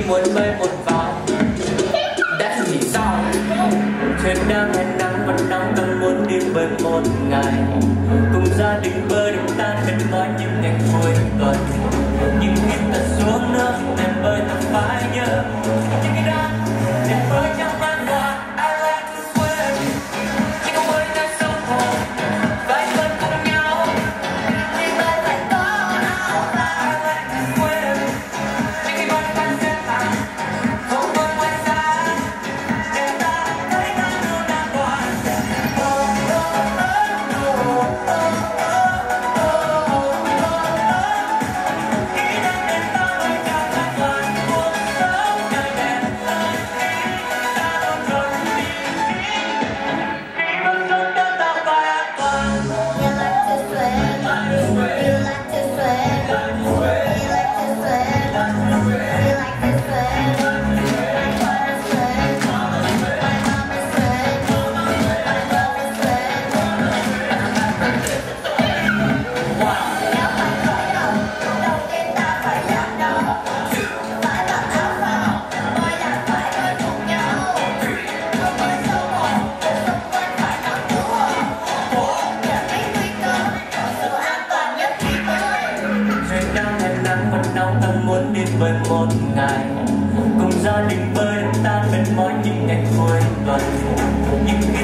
muốn bơi một vòng đã thì sao? Trời đang hè nắng vẫn nắng đang muốn đi bơi một ngày, cùng gia đình bơi đến tan mệt mỏi những ngày cuối tuần. Nhưng khi ta xuống nước em bơi ta phải nhớ những cái đó em bơi trong ban hoa. I like to swim, chỉ có bơi nơi sông hồ phải bơi cùng nhau thì bơi phải có áo phao. I like to swim, chỉ khi bơi phải xếp hàng không bơi ngoài xa để ta thấy ta luôn an toàn. Muốn đi bơi một ngày cùng gia đình bơi tan mệt mỏi những ngày cuối tuần. Nhưng